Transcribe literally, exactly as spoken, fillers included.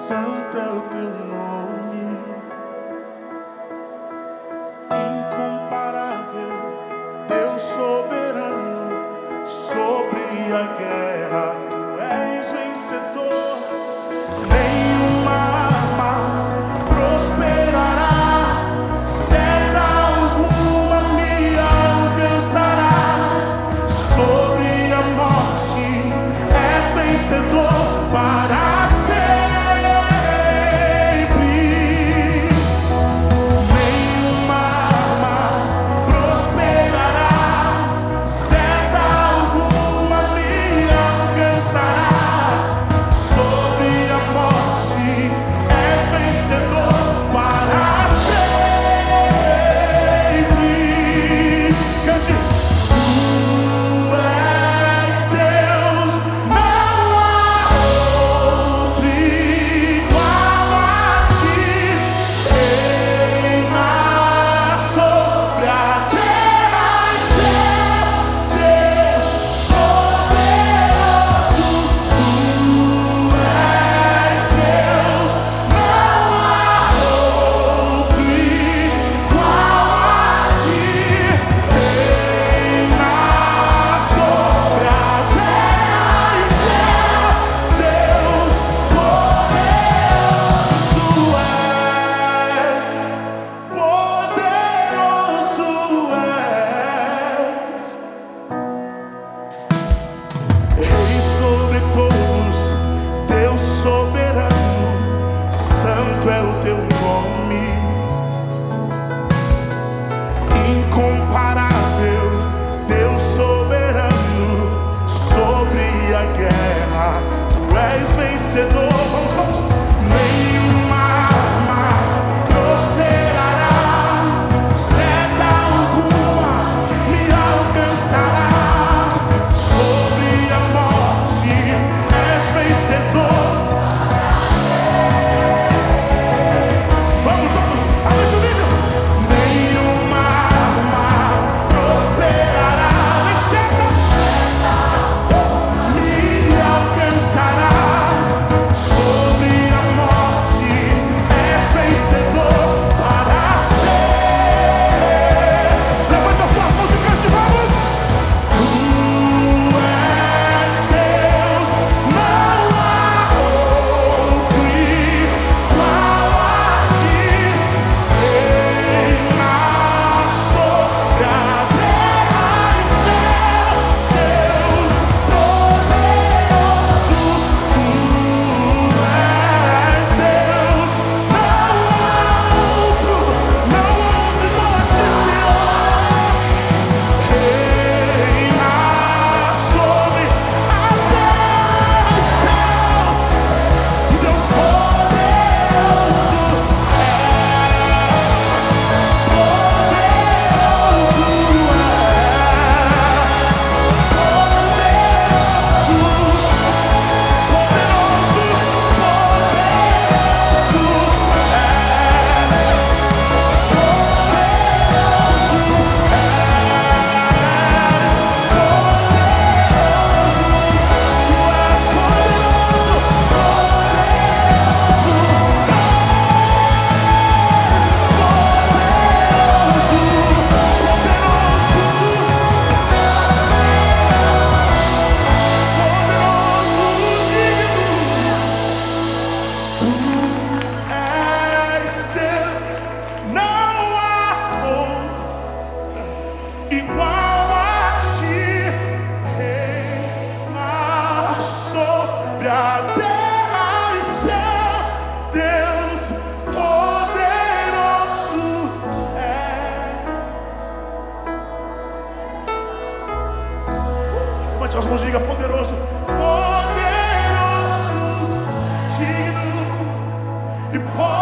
santo é o teu nome, incomparável, Deus soberano, sobre a guerra tu és vencedor. Nenhuma arma prosperará, seta alguma me alcançará. Sobre a morte és vencedor para sempre. Nenhuma arma prosperará, seta alguma me alcançará. Sobre a morte és vencedor para sempre. Cante. Santo é o teu nome, incomparável, Deus soberano, sobre a guerra tu és vencedor. Vamos, vamos. Nenhuma arma prosperará, seta alguma me alcançará. Sobre a morte és vencedor. A terra e céu, Deus poderoso és. Levante as mãos e diga: poderoso, poderoso, digno e poderoso.